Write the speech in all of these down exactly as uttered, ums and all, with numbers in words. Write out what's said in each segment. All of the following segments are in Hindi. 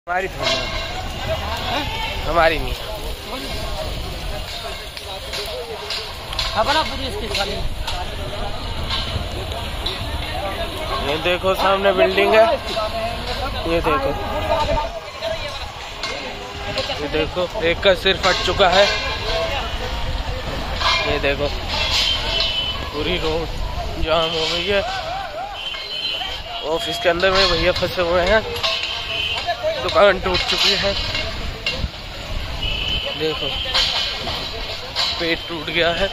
हमारी थोड़ी हमारी नहीं ये देखो सामने बिल्डिंग है। ये देखो ये देखो एक का सिर फट चुका है। ये देखो पूरी रोड जाम हो गई है। ऑफिस के अंदर में भैया फंसे हुए हैं। दुकान टूट चुकी है। देखो पेट टूट गया है।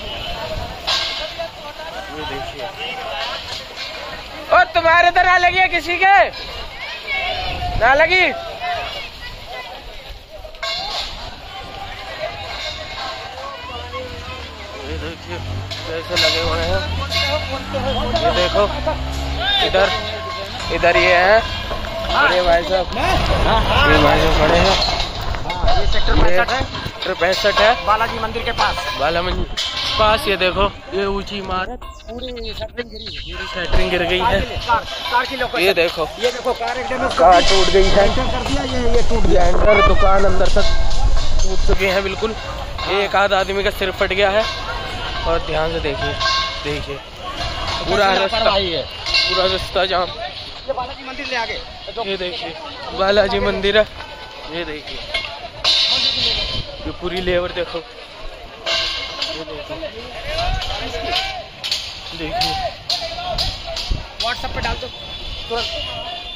ये देखिए और तुम्हारे इधर ना लगी है किसी के ना लगी। ये देखिए कैसे लगे हुए हैं। ये देखो इधर इधर ये है। अरे भाई साहब ये भाई साहब खड़े हैं। ये सेक्टर पैंसठ है। सेक्टर पैंसठ है बालाजी मंदिर के पास। बाला मंदिर पास। ये देखो ये ऊंची इमारत पूरी शटरिंग गिरी है। पूरी शटरिंग गिर गई है। कार, कार की लोकेशन। ये देखो ये देखो कार एकदम कार टूट गई है। कर दिया। ये ये टूट गया। अंदर दुकान अंदर तक टूट चुके हैं बिल्कुल। एक आध आदमी का सिर फट गया है। और ध्यान से देखिए देखिए पूरा रास्ता पूरा रास्ता जाम। ये बालाजी मंदिर ले आगे। ये देखिए बालाजी मंदिर है। ये देखिए ये पूरी लेबर देखो। ये देखो देखिए व्हाट्सएप पे डाल दो तुरंत।